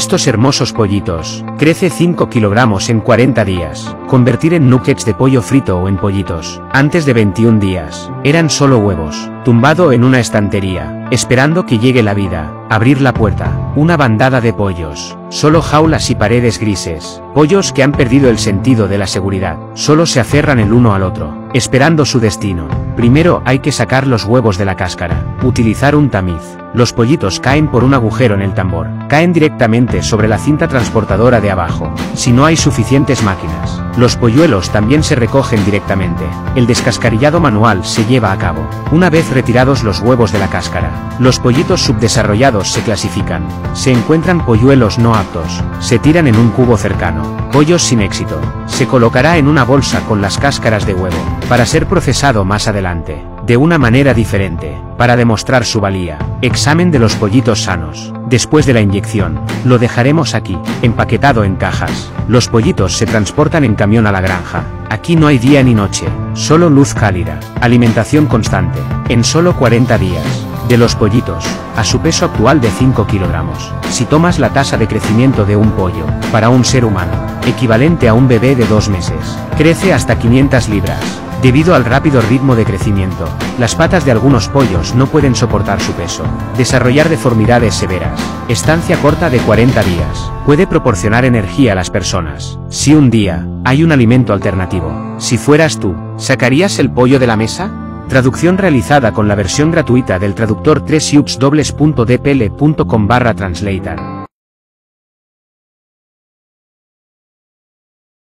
estos hermosos pollitos. Crece 5 kilogramos en 40 días. Convertir en nuggets de pollo frito o en pollitos. Antes de 21 días. Eran solo huevos. Tumbado en una estantería. Esperando que llegue la vida. Abrir la puerta. Una bandada de pollos. Solo jaulas y paredes grises. Pollos que han perdido el sentido de la seguridad. Solo se aferran el uno al otro. Esperando su destino. Primero hay que sacar los huevos de la cáscara. Utilizar un tamiz. Los pollitos caen por un agujero en el tambor. Caen directamente sobre la cinta transportadora de abajo. Si no hay suficientes máquinas, los polluelos también se recogen directamente. El descascarillado manual se lleva a cabo. Una vez retirados los huevos de la cáscara, los pollitos subdesarrollados se clasifican. Se encuentran polluelos no aptos. Se tiran en un cubo cercano. Pollos sin éxito. Se colocará en una bolsa con las cáscaras de huevo, para ser procesado más adelante, de una manera diferente, para demostrar su valía. Examen de los pollitos sanos. Después de la inyección, lo dejaremos aquí, empaquetado en cajas. Los pollitos se transportan en camión a la granja. Aquí no hay día ni noche, solo luz cálida, alimentación constante. En solo 40 días, de los pollitos, a su peso actual de 5 kilogramos. Si tomas la tasa de crecimiento de un pollo, para un ser humano, equivalente a un bebé de 2 meses, crece hasta 500 libras. Debido al rápido ritmo de crecimiento, las patas de algunos pollos no pueden soportar su peso. Desarrollar deformidades severas. Estancia corta de 40 días. Puede proporcionar energía a las personas. Si un día, hay un alimento alternativo. Si fueras tú, ¿sacarías el pollo de la mesa? Traducción realizada con la versión gratuita del traductor www.dpl.com/translator.